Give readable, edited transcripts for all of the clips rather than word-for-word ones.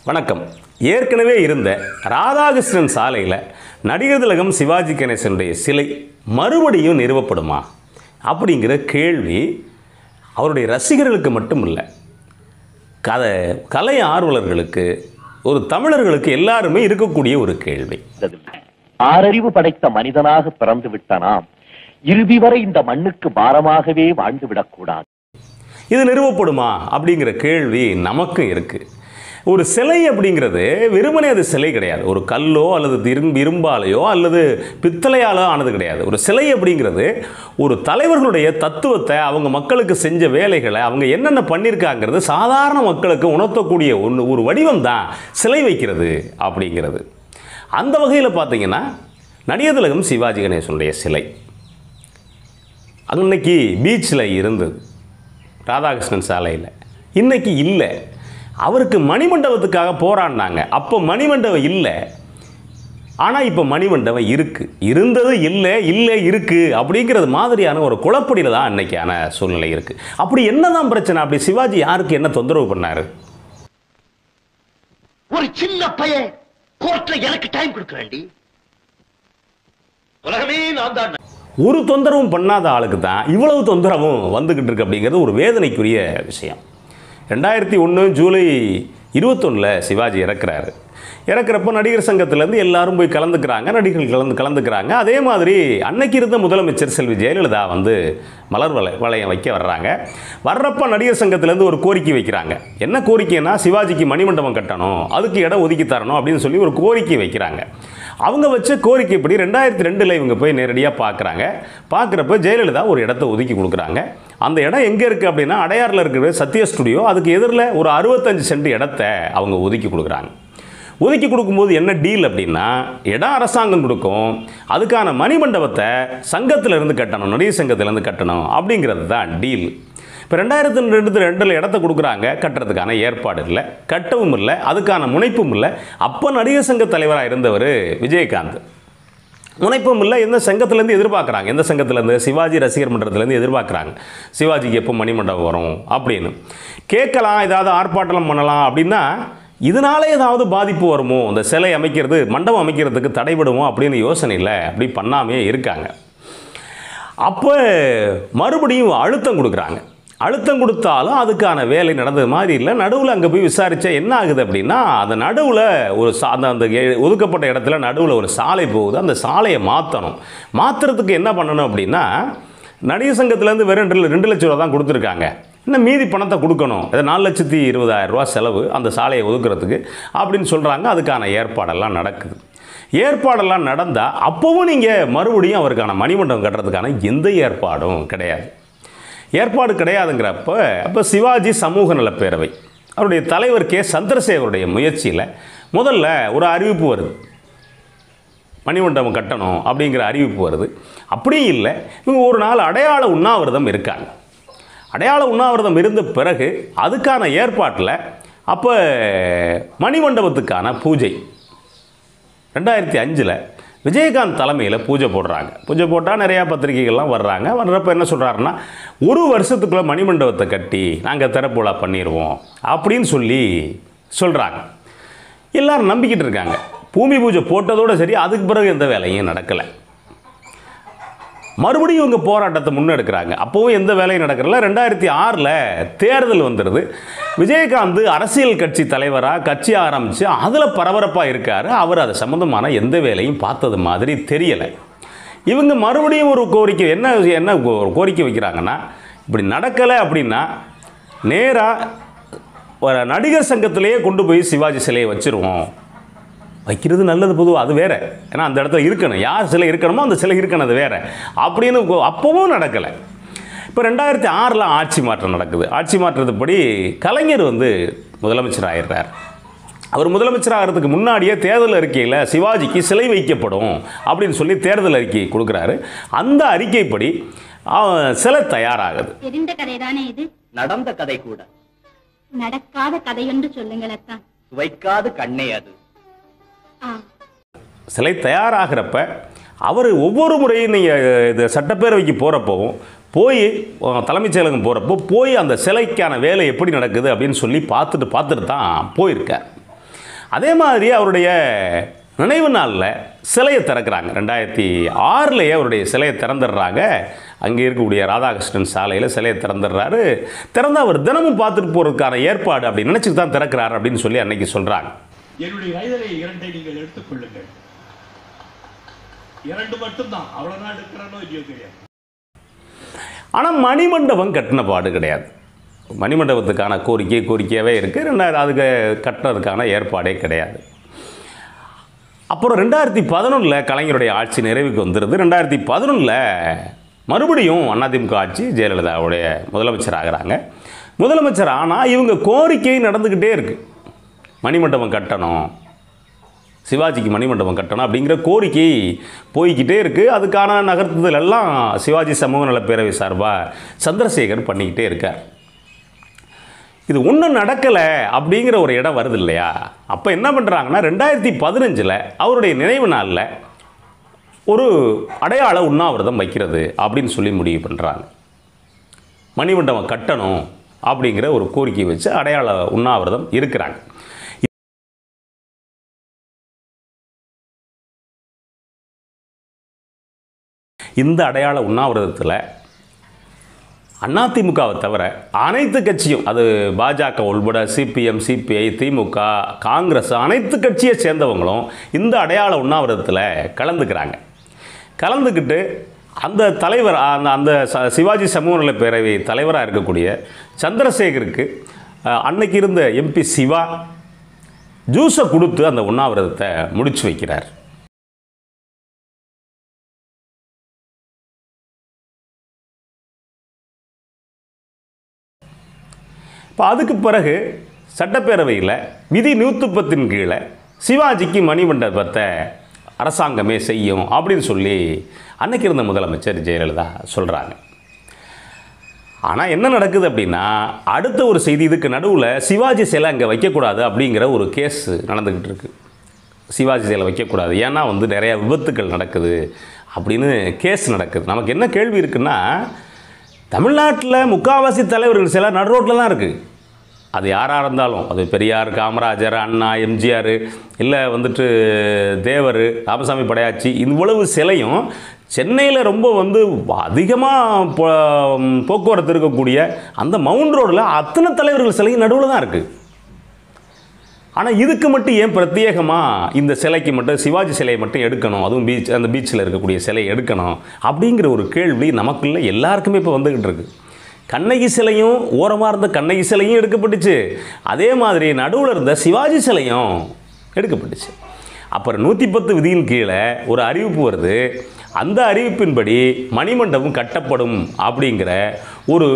வணக்கம். ஏற்கனவே இருந்த ராதாகிருஷ்ணன் சாலையில் நடிகர் திலகம் சிவாஜி கணேசனுடைய சிலை மறுபடியும் நிறுவப்படுமா அப்படிங்கிற கேள்வி அவருடைய ரசிகர்களுக்கு மட்டும் இல்லை, கலை ஆர்வலர்களுக்கு, ஒரு தமிழர்களுக்கு எல்லாருமே இருக்கக்கூடிய ஒரு கேள்வி. ஆறறிவு படைத்த மனிதனாக பிறந்து விட்ட நாம் இறுதி வரை இந்த மண்ணுக்கு பாரமாகவே வாழ்ந்து விடக்கூடாது. இது நிறுவப்படுமா அப்படிங்கிற கேள்வி நமக்கு இருக்கு. ஒரு சிலை அப்படிங்கிறது வெறுமனே அது சிலை கிடையாது. ஒரு கல்லோ அல்லது இரும்பாலையோ அல்லது பித்தளையாலோ ஆனது கிடையாது. ஒரு சிலை அப்படிங்கிறது ஒரு தலைவர்களுடைய தத்துவத்தை, அவங்க மக்களுக்கு செஞ்ச வேலைகளை, அவங்க என்னென்ன பண்ணியிருக்காங்கிறது சாதாரண மக்களுக்கு உணர்த்தக்கூடிய ஒரு வடிவம் தான் சிலை வைக்கிறது அப்படிங்கிறது. அந்த வகையில் பார்த்தீங்கன்னா நடிகர் திலகம் சிவாஜி கணேசனுடைய சிலை அன்னைக்கு பீச்சில் இருந்தது, ராதாகிருஷ்ணன் சாலையில். இன்னைக்கு இல்லை. அவருக்கு மணிமண்டபத்துக்காக போராடினாங்க. அப்போ மணிமண்டபம் இல்லை, ஆனால் இப்போ மணிமண்டபம் இருக்குது. இருந்தது இல்லை, இல்லை இருக்குது அப்படிங்கிறது மாதிரியான ஒரு குழப்படியில் தான் அன்னைக்கான சூழ்நிலை இருக்குது. அப்படி என்ன தான் பிரச்சனை? அப்படி சிவாஜி யாருக்கு என்ன தொந்தரவு பண்ணார்? ஒரு சின்ன பையன் கோர்ட்ல எனக்கு டைம் கொடுக்குறேன்டி, உலகமே நான் தான். ஒரு தொந்தரவும் பண்ணாத ஆளுக்கு தான் இவ்வளவு தொந்தரவும் வந்துக்கிட்டு இருக்கு அப்படிங்கிறது ஒரு வேதனைக்குரிய விஷயம். 2001 ஜூலை 21 சிவாஜி இறக்குறாரு. இறக்குறப்போ நடிகர் சங்கத்திலேருந்து எல்லாரும் போய் கலந்துக்கிறாங்க, நடிகர்கள் கலந்துக்கிறாங்க. அதே மாதிரி அன்னைக்கு இருந்த முதலமைச்சர் செல்வி ஜெயலலிதா மலர் வளையம் வைக்க வர்றாங்க. வர்றப்போ நடிகர் சங்கத்திலேருந்து ஒரு கோரிக்கை வைக்கிறாங்க. என்ன கோரிக்கைன்னா, சிவாஜிக்கு மணிமண்டபம் கட்டணும், அதுக்கு இடம் ஒதுக்கி தரணும் அப்படின்னு சொல்லி ஒரு கோரிக்கை வைக்கிறாங்க. அவங்க வச்ச கோரிக்கைப்படி 2002 இவங்க போய் நேரடியாக பார்க்குறாங்க. பார்க்குறப்ப ஜெயலலிதா ஒரு இடத்த ஒதுக்கி கொடுக்குறாங்க. அந்த இடம் எங்கே இருக்குது அப்படின்னா, அடையாறில் இருக்கிற சத்யா ஸ்டுடியோ, அதுக்கு எதிரில் ஒரு 65 சென்ட் இடத்த அவங்க ஒதுக்கி கொடுக்குறாங்க. ஒதுக்கி கொடுக்கும்போது என்ன டீல் அப்படின்னா, இடம் அரசாங்கம் கொடுக்கும், அதுக்கான மணிமண்டபத்தை சங்கத்திலேருந்து கட்டணும், நடிகர் சங்கத்திலேருந்து கட்டணும் அப்படிங்கிறது தான் டீல். இப்போ 2002 இடத்த கொடுக்குறாங்க. கட்டுறதுக்கான ஏற்பாடு இல்லை, கட்டவும் இல்லை, அதுக்கான முனைப்பும் இல்லை. அப்போ நடிகர் சங்க தலைவராக இருந்தவர் விஜயகாந்த். முனைப்பும் இல்லை. எந்த சங்கத்திலேருந்து எதிர்பார்க்குறாங்க, எந்த சங்கத்திலேருந்து? சிவாஜி ரசிகர் மன்றத்திலேருந்து எதிர்பார்க்குறாங்க சிவாஜிக்கு எப்போ மணிமண்டபம் வரும் அப்படின்னு. கேட்கலாம், ஏதாவது ஆர்ப்பாட்டம் பண்ணலாம் அப்படின்னா, இதனால ஏதாவது பாதிப்பு வருமோ, இந்த சிலை அமைக்கிறது, மண்டபம் அமைக்கிறதுக்கு தடைபடுமோ அப்படின்னு யோசனையில் அப்படி பண்ணாமே இருக்காங்க. அப்போ மறுபடியும் அழுத்தம் கொடுக்குறாங்க. அழுத்தம் கொடுத்தாலும் அதுக்கான வேலை நடந்தது மாதிரி இல்லை. நடுவில் அங்கே போய் விசாரித்தா என்ன ஆகுது அப்படின்னா, அந்த நடுவில் ஒரு அந்த ஒதுக்கப்பட்ட இடத்துல நடுவில் ஒரு சாலை போகுது. அந்த சாலையை மாற்றுறதுக்கு என்ன பண்ணணும் அப்படின்னா, நடிகர் சங்கத்திலேருந்து வெறும் 2 லட்ச ரூபா தான் கொடுத்துருக்காங்க. இன்னும் மீதி பணத்தை கொடுக்கணும். அது 4,20,000 ரூபா செலவு அந்த சாலையை ஒதுக்குறதுக்கு அப்படின்னு சொல்கிறாங்க. அதுக்கான ஏற்பாடெல்லாம் நடக்குது. ஏற்பாடெல்லாம் நடந்தால் அப்போவும் நீங்கள் மறுபடியும் அவருக்கான மணிமண்டபம் கட்டுறதுக்கான எந்த ஏற்பாடும் கிடையாது. ஏற்பாடு கிடையாதுங்கிறப்ப அப்போ சிவாஜி சமூக நலப்பேரவை, அவருடைய தலைவர் கே சந்திரசேகருடைய முயற்சியில் முதல்ல ஒரு அறிவிப்பு வருது, மணிமண்டபம் கட்டணும் அப்படிங்கிற அறிவிப்பு வருது. அப்படியும் இல்லை, இவங்க ஒரு நாள் அடையாள உண்ணாவிரதம் இருக்காங்க. அடையாள உண்ணாவிரதம் இருந்த பிறகு அதுக்கான ஏற்பாட்டில் அப்போ மணிமண்டபத்துக்கான பூஜை 2005 விஜயகாந்த் தலைமையில் பூஜை போடுறாங்க. பூஜை போட்டால் நிறையா பத்திரிகைகள்லாம் வர்றாங்க. வர்றப்போ என்ன சொல்கிறாருன்னா, ஒரு வருஷத்துக்குள்ளே மணிமண்டபத்தை கட்டி நாங்கள் திறப்புலா பண்ணிடுவோம் அப்படின்னு சொல்கிறாங்க. எல்லோரும் நம்பிக்கிட்டு இருக்காங்க. பூமி பூஜை போட்டதோடு சரி, அதுக்கு பிறகு எந்த வேலையும் நடக்கலை. மறுபடியும் இவங்க போராட்டத்தை முன்னெடுக்கிறாங்க. அப்போவும் எந்த வேலையும் நடக்கல. 2006 தேர்தல் வந்துடுது. விஜயகாந்த் அரசியல் கட்சி தலைவராக கட்சி ஆரம்பித்து அதில் பரபரப்பாக இருக்கார். அவர் அது சம்மந்தமான எந்த வேலையும் பார்த்தது மாதிரி தெரியலை. இவங்க மறுபடியும் ஒரு கோரிக்கை என்ன கோரிக்கை வைக்கிறாங்கன்னா, இப்படி நடக்கலை அப்படின்னா நேராக நடிகர் சங்கத்திலேயே கொண்டு போய் சிவாஜி சிலையை வச்சுருவோம். வைக்கிறது நல்லது பொதுவாக, அது வேறு. ஏன்னா அந்த இடத்துல இருக்கணும், யார் சிலை இருக்கணுமோ அந்த சிலை இருக்கணும், அது வேறு அப்படின்னு அப்போவும் நடக்கலை. இப்போ 2006 ஆட்சி மாற்றம் நடக்குது. ஆட்சி மாற்றத்துப்படி கலைஞர் முதலமைச்சர் ஆகிடுறார். அவர் முதலமைச்சர் ஆகிறதுக்கு முன்னாடியே தேர்தல் அறிக்கையில் சிவாஜிக்கு சிலை வைக்கப்படும் அப்படின்னு சொல்லி தேர்தல் அறிக்கை கொடுக்குறாரு. அந்த அறிக்கைப்படி சிலை தயாராகுது. தெரிந்த கதை தானே இது? நடந்த கதை கூட. நடக்காத கதை என்று சொல்லுங்களத்தான். வைக்காத கண்ணே அது. சிலை தயாராகிறப்ப அவர் ஒவ்வொரு முறையும் நீங்கள் இது சட்டப்பேரவைக்கு போகிறப்போவும் போய் தலைமைச் செயலகம் போகிறப்போ போய் அந்த சிலைக்கான வேலை எப்படி நடக்குது அப்படின்னு சொல்லி பார்த்துட்டு தான் போயிருக்கார். அதே மாதிரி அவருடைய நினைவு நாளில் சிலையை திறக்கிறாங்க. 2006 அவருடைய சிலையை திறந்துடுறாங்க. அங்கே இருக்கக்கூடிய ராதாகிருஷ்ணன் சாலையில் சிலையை திறந்துடுறாரு. திறந்து அவர் தினமும் பார்த்துட்டு போகிறதுக்கான ஏற்பாடு அப்படி நினச்சிட்டு தான் திறக்கிறாரு அப்படின்னு சொல்லி அன்னைக்கு சொல்கிறாங்க. என்னுடைய வயதிலே 2 நீங்கள் எடுத்துக்கொள்ளுங்கள். 2 மட்டும்தான், அவ்வளோதான் எடுக்கிறனோ இல்லையோ தெரியாது. ஆனால் மணிமண்டபம் கட்டின பாடு கிடையாது. மணிமண்டபத்துக்கான கோரிக்கையாகவே இருக்குது. 2 அதுக்கு கட்டுறதுக்கான ஏற்பாடே கிடையாது. அப்புறம் 2011 கலைஞருடைய ஆட்சி நிறைவுக்கு வந்துடுது. 2011 மறுபடியும் அதிமுக ஆட்சி ஜெயலலிதாவுடைய முதலமைச்சர் ஆகிறாங்க. முதலமைச்சர் ஆனால் இவங்க கோரிக்கை நடந்துக்கிட்டே இருக்குது. மணிமண்டபம் கட்டணும், சிவாஜிக்கு மணிமண்டபம் கட்டணும் அப்படிங்கிற கோரிக்கை போய்கிட்டே இருக்குது. அதுக்கான நகர்த்துதல் எல்லாம் சிவாஜி சமூக நலப்பேரவை சார்பாக சந்திரசேகர் பண்ணிக்கிட்டே இருக்கார். இது ஒன்றும் நடக்கலை அப்படிங்கிற ஒரு இடம் வருது இல்லையா? அப்போ என்ன பண்ணுறாங்கன்னா 2015 அவருடைய நினைவு நாளில் ஒரு அடையாள உண்ணாவிரதம் வைக்கிறது அப்படின்னு சொல்லி முடிவு பண்ணுறாங்க. மணிமண்டபம் கட்டணும் அப்படிங்கிற ஒரு கோரிக்கை வச்சு அடையாள உண்ணாவிரதம் இருக்கிறாங்க. இந்த அடையாள உண்ணாவிரதத்தில் அதிமுகவை தவிர அனைத்து கட்சியும், அது பாஜக உள்பட சிபிஎம், சிபிஐ, திமுக, காங்கிரஸ் அனைத்து கட்சியை சேர்ந்தவங்களும் இந்த அடையாள உண்ணாவிரதத்தில் கலந்துக்கிட்டு அந்த தலைவர் அந்த சிவாஜி சமூக நல பேரவை தலைவராக இருக்கக்கூடிய சந்திரசேகருக்கு அன்னைக்கு இருந்த எம்பி சிவா ஜூஸை கொடுத்து அந்த உண்ணாவிரதத்தை முடிச்சு வைக்கிறார். இப்போ அதுக்கு பிறகு சட்டப்பேரவையில் விதி 110 கீழே சிவாஜிக்கு மணிமண்டபத்தை அரசாங்கமே செய்யும் அப்படின்னு சொல்லி அன்னைக்கு இருந்த முதலமைச்சர் ஜெயலலிதா சொல்கிறாங்க. ஆனால் என்ன நடக்குது அப்படின்னா, அடுத்த ஒரு செய்தி, இதுக்கு நடுவில் சிவாஜி சிலை அங்கே வைக்கக்கூடாது அப்படிங்கிற ஒரு கேஸ் நடந்துக்கிட்டு இருக்குது. சிவாஜி சிலை வைக்கக்கூடாது, ஏன்னா நிறையா விபத்துக்கள் நடக்குது அப்படின்னு கேஸ் நடக்குது. நமக்கு என்ன கேள்வி இருக்குன்னா, தமிழ்நாட்டில் முக்காவாசி தலைவர்கள் சில நடு ரோட்டில் தான் இருக்குது. அது யாராக இருந்தாலும், அது பெரியார், காமராஜர், அண்ணா, எம்ஜிஆர், இல்லை தேவர், ராமசாமி படையாச்சி, இவ்வளவு சிலையும் சென்னையில் ரொம்ப அதிகமாக போக்குவரத்து இருக்கக்கூடிய அந்த மவுண்ட் ரோடில் அத்தனை தலைவர்கள் சிலையும் நடுவில் தான் இருக்குது. ஆனால் இதுக்கு மட்டும் ஏன் பிரத்யேகமாக இந்த சிலைக்கு மட்டும் சிவாஜி சிலையை மட்டும் எடுக்கணும், அதுவும் அந்த பீச்சில் இருக்கக்கூடிய சிலையை எடுக்கணும் அப்படிங்கிற ஒரு கேள்வி நமக்குள்ள எல்லாருக்குமே இப்போ வந்துக்கிட்டு இருக்குது. கண்ணகி சிலையும், ஓரமாக இருந்த கண்ணகி சிலையும் எடுக்கப்பட்டுச்சு. அதே மாதிரி நடுவில் இருந்த சிவாஜி சிலையும் எடுக்கப்பட்டுச்சு. அப்புறம் 110 விதியின் கீழே ஒரு அறிவிப்பு வருது. அந்த அறிவிப்பின்படி மணிமண்டபம் கட்டப்படும் அப்படிங்கிற ஒரு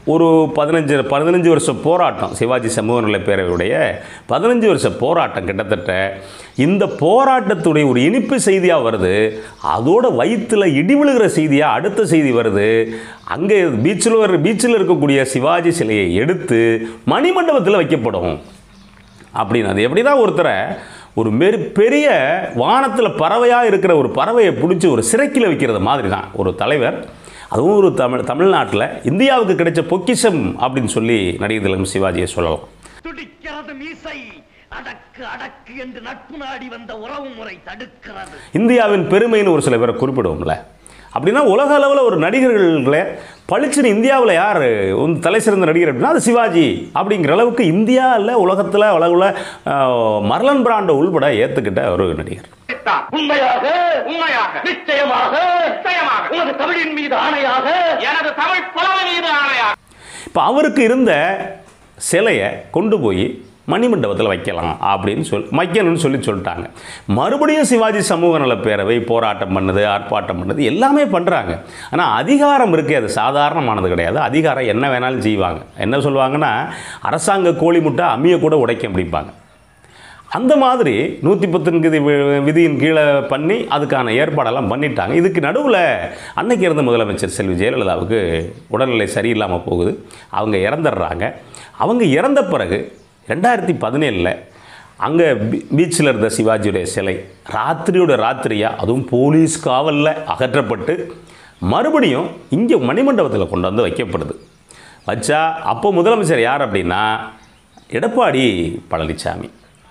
15 வருஷ போராட்டம், சிவாஜி சமூக நல பேரவையுடைய 15 வருஷ போராட்டம். கிட்டத்தட்ட இந்த போராட்டத்துடைய ஒரு இனிப்பு செய்தியாக வருது. அதோட வயிற்றில் இடி விழுகிற செய்தியாக அடுத்த செய்தி வருது. அங்கே பீச்சில் இருக்கக்கூடிய சிவாஜி சிலையை எடுத்து மணிமண்டபத்தில் வைக்கப்படும் அப்படின்னு. அது எப்படி தான் ஒருத்தரை ஒரு பெரிய வானத்தில் பறவையாக இருக்கிற ஒரு பறவையை பிடிச்சி ஒரு சிறைக்கில் வைக்கிறது மாதிரி தான் ஒரு தலைவர். அதுவும் ஒரு தமிழ்நாட்டில் இந்தியாவுக்கு கிடைச்ச பொக்கிஷம் அப்படின்னு சொல்லி நடிகர் திலகம் சிவாஜியை சொல்லலாம். துடிக்கிறது மீசை, அடக்கு அடக்கு என்று நட்பு நாடி வந்த உறவு முறை தடுக்கிறது. இந்தியாவின் பெருமைன்னு ஒரு சில பேரை குறிப்பிடுவோம்ல. அப்படின்னா உலக அளவில் ஒரு நடிகர்களை பளிச்சுன்னு இந்தியாவில் யார் தலை சிறந்த நடிகர் அப்படின்னா அது சிவாஜி அப்படிங்கிற அளவுக்கு இந்தியாவில் உலகத்தில் அளவில் மர்லன் பிராண்டோ உள்பட ஏற்றுக்கிட்ட ஒரு நடிகர். உண்மையாக உண்மையாக நிச்சயமாக நிச்சயமாக உனது தமிழின் மீது ஆணையாக, எனது தமிழ் புலமை மீது ஆணையாக. இப்போ அவருக்கு இருந்த சிலையை கொண்டு போய் மணிமண்டபத்தில் வைக்கலாம் அப்படின்னு வைக்கணும்னு சொல்லிட்டாங்க. மறுபடியும் சிவாஜி சமூக நல பேரவை போராட்டம் பண்ணுது, ஆர்ப்பாட்டம் பண்ணுது, எல்லாமே பண்ணுறாங்க. ஆனால் அதிகாரம் இருக்குது, அது சாதாரணமானது கிடையாது. அதிகாரம் என்ன வேணாலும் செய்வாங்க. என்ன சொல்லுவாங்கன்னா, அரசாங்க கோழி முட்டை அம்மியை கூட உடைக்க முடிப்பாங்க. அந்த மாதிரி 110 விதியின் கீழே பண்ணி அதுக்கான ஏற்பாடெல்லாம் பண்ணிட்டாங்க. இதுக்கு நடுவில் அன்னைக்கு இருந்த முதலமைச்சர் செல்வி ஜெயலலிதாவுக்கு உடல்நிலை சரியில்லாமல் போகுது. அவங்க இறந்துடுறாங்க. அவங்க இறந்த பிறகு 2017 அங்கே பீச்சில் இருந்த சிவாஜியுடைய சிலை ராத்திரியாக, அதுவும் போலீஸ் காவலில் அகற்றப்பட்டு மறுபடியும் இங்கே மணிமண்டபத்தில் கொண்டு வந்து வைக்கப்படுது. வச்சா அப்போ முதலமைச்சர் யார் அப்படின்னா எடப்பாடி பழனிசாமி.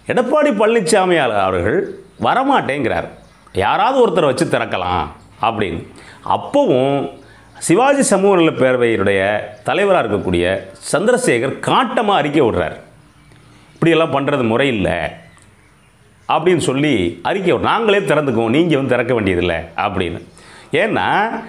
எடப்பாடி பழனிசாமி அவர்கள் வரமாட்டேங்கிறார், யாராவது ஒருத்தரை வச்சு திறக்கலாம் அப்படின்னு. அப்போவும் சிவாஜி சமூக நல பேரவையினுடைய தலைவராக இருக்கக்கூடிய சந்திரசேகர் காட்டமாக அறிக்கை விடுறார், இப்படியெல்லாம் பண்ணுறது முறையில்லை அப்படின்னு சொல்லி அறிக்கை நாங்களே திறந்துக்குவோம், நீங்கள் வந்து திறக்க வேண்டியதில்லை அப்படின்னு. ஏன்னா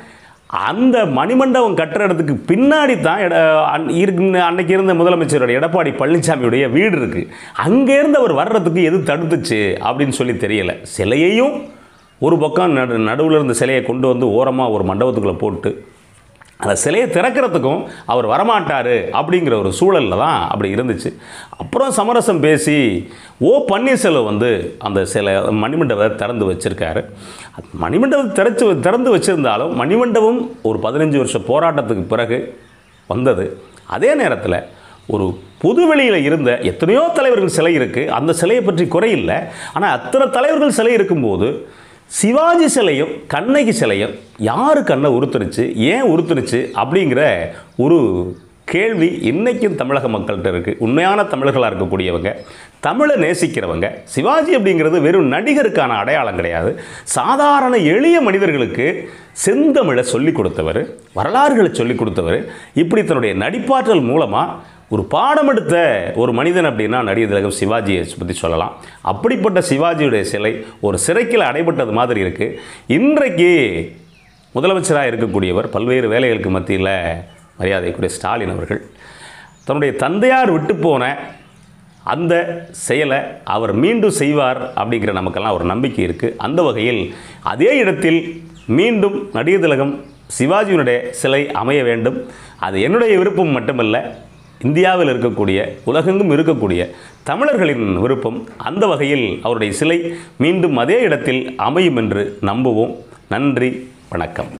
அந்த மணிமண்டபம் கட்டுற இடத்துக்கு பின்னாடி தான் அன்னைக்கு இருந்த முதலமைச்சருடைய எடப்பாடி பழனிசாமியுடைய வீடு இருக்குது. அங்கேருந்து அவர் வர்றதுக்கு எது தடுத்துச்சு அப்படின்னு சொல்லி தெரியலை. சிலையையும் ஒரு பக்கம் நடுவில் இருந்த சிலையை கொண்டு வந்து ஓரமாக ஒரு மண்டபத்துக்குள்ளே போட்டு அந்த சிலையை திறக்கிறதுக்கும் அவர் வரமாட்டார் அப்படிங்கிற ஒரு சூழலில் தான் அப்படி இருந்துச்சு. அப்புறம் சமரசம் பேசி பன்னீர்செல்வம் வந்து அந்த சிலை மணிமண்டபத்தை திறந்து வச்சுருக்காரு. மணிமண்டபத்தை திறந்து வச்சுருந்தாலும் மணிமண்டபம் ஒரு 15 வருஷ போராட்டத்துக்கு பிறகு வந்தது. அதே நேரத்தில் ஒரு பொதுவெளியில் இருந்த எத்தனையோ தலைவர்கள் சிலை இருக்குது, அந்த சிலையை பற்றி குறையில்லை. ஆனால் அத்தனை தலைவர்கள் சிலை இருக்கும்போது சிவாஜி சிலையும் கண்ணகி சிலையும் யார் கண்ணை உறுத்துருச்சு, ஏன் உறுத்துருச்சு அப்படிங்கிற ஒரு கேள்வி இன்றைக்கும் தமிழக மக்கள்கிட்ட இருக்குது. உண்மையான தமிழர்களாக இருக்கக்கூடியவங்க, தமிழை நேசிக்கிறவங்க, சிவாஜி அப்படிங்கிறது வெறும் நடிகருக்கான அடையாளம் கிடையாது, சாதாரண எளிய மனிதர்களுக்கு செந்தமிழை சொல்லிக் கொடுத்தவர், வரலாறுகளை சொல்லிக் கொடுத்தவர். இப்படி தன்னுடைய நடிப்பாற்றல் மூலமாக ஒரு பாடம் எடுத்த ஒரு மனிதன் அப்படின்னா நடிகர் திலகம் சிவாஜியை பற்றி சொல்லலாம். அப்படிப்பட்ட சிவாஜியுடைய சிலை ஒரு சிறைக்கில் அடைபட்டது மாதிரி இருக்குது. இன்றைக்கு முதலமைச்சராக இருக்கக்கூடியவர், பல்வேறு வேலைகளுக்கு மத்தியில் மரியாதைக்குரிய ஸ்டாலின் அவர்கள் தன்னுடைய தந்தையார் விட்டு போன அந்த செயலை அவர் மீண்டும் செய்வார் அப்படிங்கிற நமக்கெல்லாம் ஒரு நம்பிக்கை இருக்குது. அந்த வகையில் அதே இடத்தில் மீண்டும் நடிகர் திலகம் சிவாஜியினுடைய சிலை அமைய வேண்டும். அது என்னுடைய விருப்பம் மட்டுமல்ல, இந்தியாவில் இருக்கக்கூடிய உலகெங்கும் இருக்கக்கூடிய தமிழர்களின் விருப்பம். அந்த வகையில் அவருடைய சிலை மீண்டும் அதே இடத்தில் அமையும் என்று நம்புவோம். நன்றி, வணக்கம்.